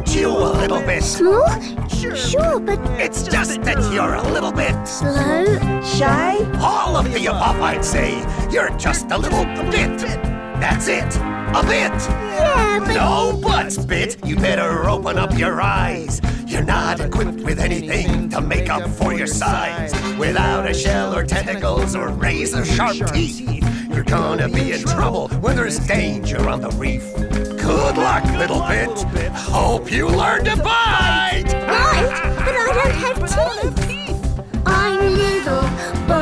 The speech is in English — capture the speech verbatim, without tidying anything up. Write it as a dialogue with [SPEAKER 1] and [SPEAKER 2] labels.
[SPEAKER 1] aren't you a little bit?
[SPEAKER 2] Small? Sure, sure, but...
[SPEAKER 1] It's just that you're a little bit...
[SPEAKER 2] Slow?
[SPEAKER 3] Shy?
[SPEAKER 1] All of the above, I'd say. You're just a little bit. That's it. A bit.
[SPEAKER 2] Yeah, but...
[SPEAKER 1] No buts, Bit. You better open up your eyes. You're not equipped with anything to make up for your size. Without a shell or tentacles or razor-sharp teeth, you're gonna be in trouble when there's danger on the reef. Good luck, little Bit. Hope you learn to bite.
[SPEAKER 2] Right, but I don't have teeth. I'm little, but